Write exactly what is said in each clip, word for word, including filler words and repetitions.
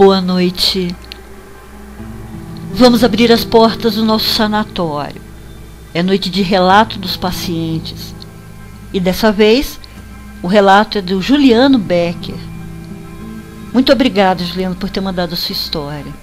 Boa noite. Vamos abrir as portas do nosso sanatório. É noite de relato dos pacientes. E dessa vez, o relato é do Juliano Becker. Muito obrigada, Juliano, por ter mandado a sua história.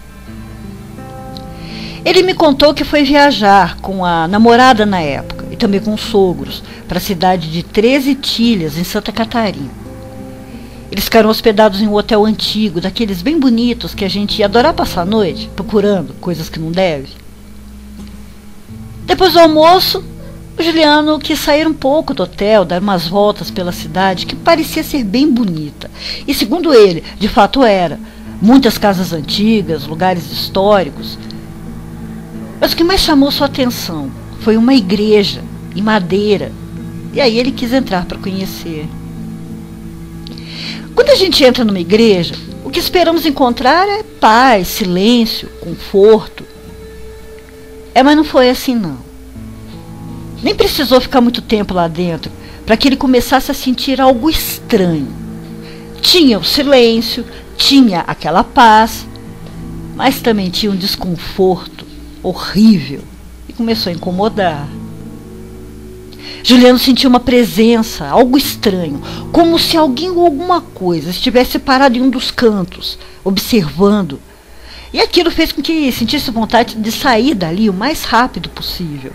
Ele me contou que foi viajar com a namorada na época, e também com os sogros, para a cidade de Treze Itilhas, em Santa Catarina. Eles ficaram hospedados em um hotel antigo, daqueles bem bonitos que a gente ia adorar passar a noite, procurando coisas que não deve. Depois do almoço, o Juliano quis sair um pouco do hotel, dar umas voltas pela cidade, que parecia ser bem bonita. E segundo ele, de fato era. Muitas casas antigas, lugares históricos. Mas o que mais chamou sua atenção foi uma igreja em madeira. E aí ele quis entrar para conhecer. Quando a gente entra numa igreja, o que esperamos encontrar é paz, silêncio, conforto. É, mas não foi assim não. Nem precisou ficar muito tempo lá dentro para que ele começasse a sentir algo estranho. Tinha o silêncio, tinha aquela paz, mas também tinha um desconforto horrível e começou a incomodar. Juliano sentiu uma presença, algo estranho, como se alguém ou alguma coisa estivesse parado em um dos cantos, observando. E aquilo fez com que sentisse vontade de sair dali o mais rápido possível.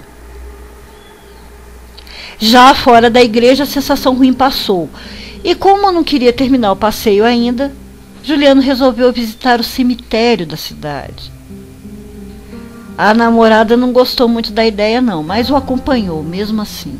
Já fora da igreja, a sensação ruim passou. E como não queria terminar o passeio ainda, Juliano resolveu visitar o cemitério da cidade. A namorada não gostou muito da ideia não, mas o acompanhou mesmo assim.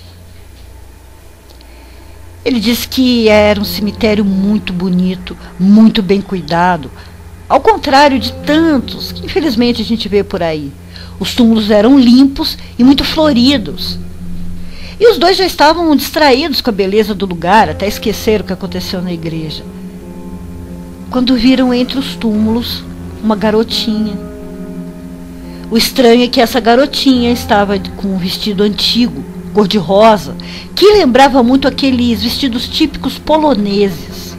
Ele disse que era um cemitério muito bonito, muito bem cuidado, ao contrário de tantos que infelizmente a gente vê por aí. Os túmulos eram limpos e muito floridos. E os dois já estavam distraídos com a beleza do lugar, até esqueceram o que aconteceu na igreja. Quando viram entre os túmulos uma garotinha. O estranho é que essa garotinha estava com um vestido antigo, cor-de-rosa, que lembrava muito aqueles vestidos típicos poloneses.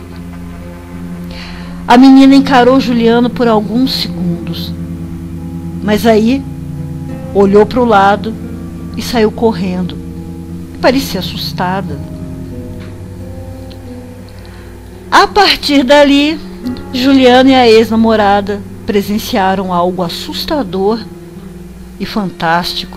A menina encarou Juliano por alguns segundos, mas aí olhou para o lado e saiu correndo. Parecia assustada. A partir dali, Juliano e a ex-namorada presenciaram algo assustador e fantástico.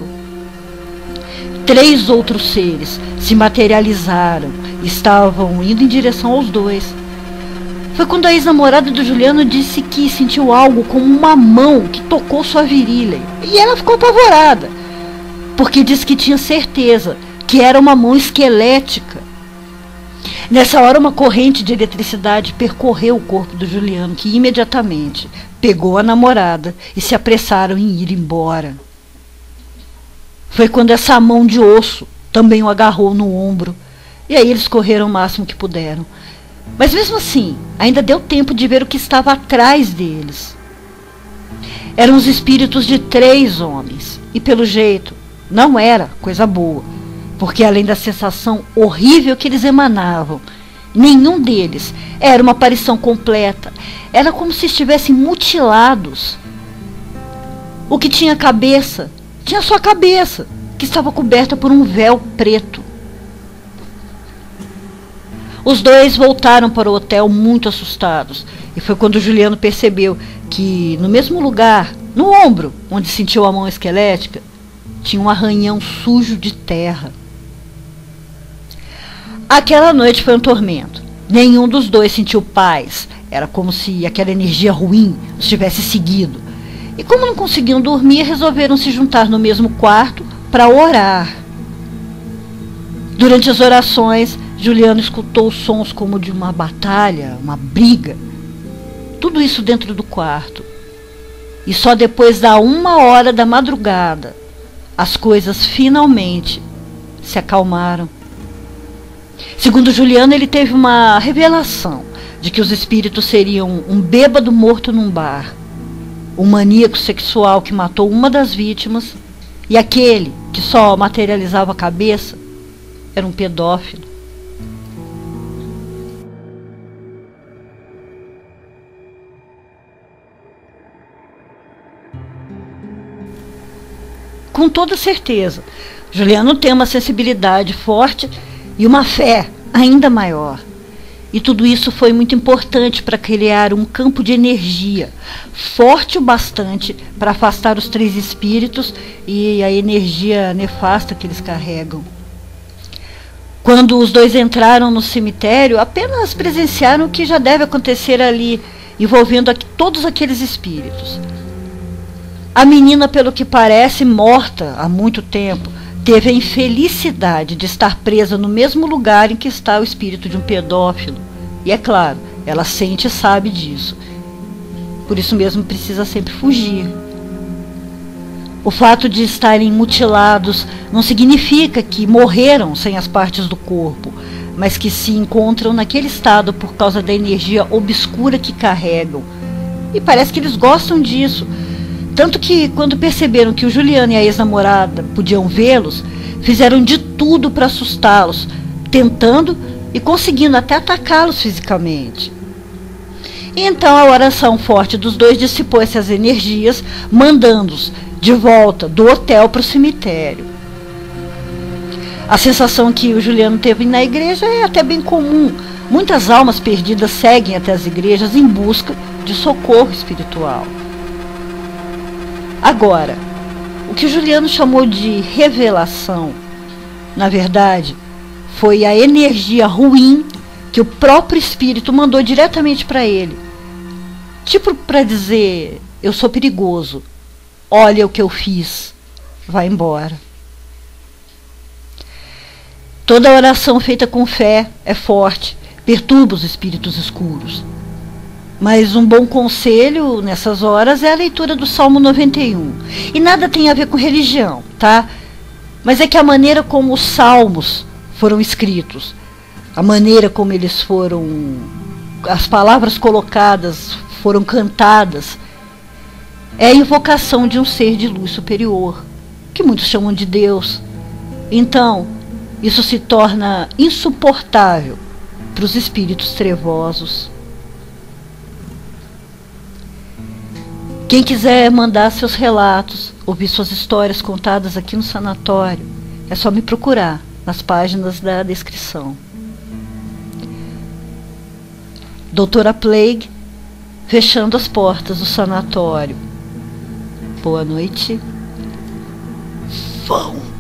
Três outros seres se materializaram e estavam indo em direção aos dois. Foi quando a ex-namorada do Juliano disse que sentiu algo como uma mão que tocou sua virilha. E ela ficou apavorada, porque disse que tinha certeza que era uma mão esquelética. Nessa hora, uma corrente de eletricidade percorreu o corpo do Juliano, que imediatamente pegou a namorada e se apressaram em ir embora. Foi quando essa mão de osso também o agarrou no ombro, e aí eles correram o máximo que puderam. Mas mesmo assim, ainda deu tempo de ver o que estava atrás deles. Eram os espíritos de três homens, e pelo jeito não era coisa boa, porque além da sensação horrível que eles emanavam, nenhum deles era uma aparição completa. Era como se estivessem mutilados. O que tinha cabeça, tinha sua cabeça, que estava coberta por um véu preto. Os dois voltaram para o hotel muito assustados, e foi quando Juliano percebeu que no mesmo lugar, no ombro, onde sentiu a mão esquelética, tinha um arranhão sujo de terra. Aquela noite foi um tormento. Nenhum dos dois sentiu paz. Era como se aquela energia ruim os tivesse seguido. E como não conseguiam dormir, resolveram se juntar no mesmo quarto para orar. Durante as orações, Juliano escutou sons como de uma batalha, uma briga. Tudo isso dentro do quarto. E só depois da uma hora da madrugada, as coisas finalmente se acalmaram. Segundo Juliano, ele teve uma revelação de que os espíritos seriam um bêbado morto num bar, um maníaco sexual que matou uma das vítimas, e aquele que só materializava a cabeça era um pedófilo. com toda certeza. Juliano tem uma sensibilidade forte e uma fé ainda maior. E tudo isso foi muito importante para criar um campo de energia forte o bastante para afastar os três espíritos e a energia nefasta que eles carregam. Quando os dois entraram no cemitério, apenas presenciaram o que já deve acontecer ali, envolvendo aqui, todos aqueles espíritos. A menina, pelo que parece, morta há muito tempo, teve a infelicidade de estar presa no mesmo lugar em que está o espírito de um pedófilo. E é claro, ela sente e sabe disso. Por isso mesmo precisa sempre fugir. O fato de estarem mutilados não significa que morreram sem as partes do corpo, mas que se encontram naquele estado por causa da energia obscura que carregam. E parece que eles gostam disso. Tanto que, quando perceberam que o Juliano e a ex-namorada podiam vê-los, fizeram de tudo para assustá-los, tentando e conseguindo até atacá-los fisicamente. E então a oração forte dos dois dissipou essas energias, mandando-os de volta do hotel para o cemitério. A sensação que o Juliano teve na igreja é até bem comum. Muitas almas perdidas seguem até as igrejas em busca de socorro espiritual. Agora, o que o Juliano chamou de revelação, na verdade, foi a energia ruim que o próprio espírito mandou diretamente para ele. Tipo para dizer, eu sou perigoso, olha o que eu fiz, vai embora. Toda oração feita com fé é forte, perturba os espíritos escuros. Mas um bom conselho nessas horas é a leitura do Salmo noventa e um. E nada tem a ver com religião, tá? Mas é que a maneira como os salmos foram escritos, a maneira como eles foram, as palavras colocadas foram cantadas, é a invocação de um ser de luz superior, que muitos chamam de Deus. Então, isso se torna insuportável para os espíritos trevosos. Quem quiser mandar seus relatos, ouvir suas histórias contadas aqui no sanatório, é só me procurar nas páginas da descrição. Doutora Plague, fechando as portas do sanatório. Boa noite. Vão!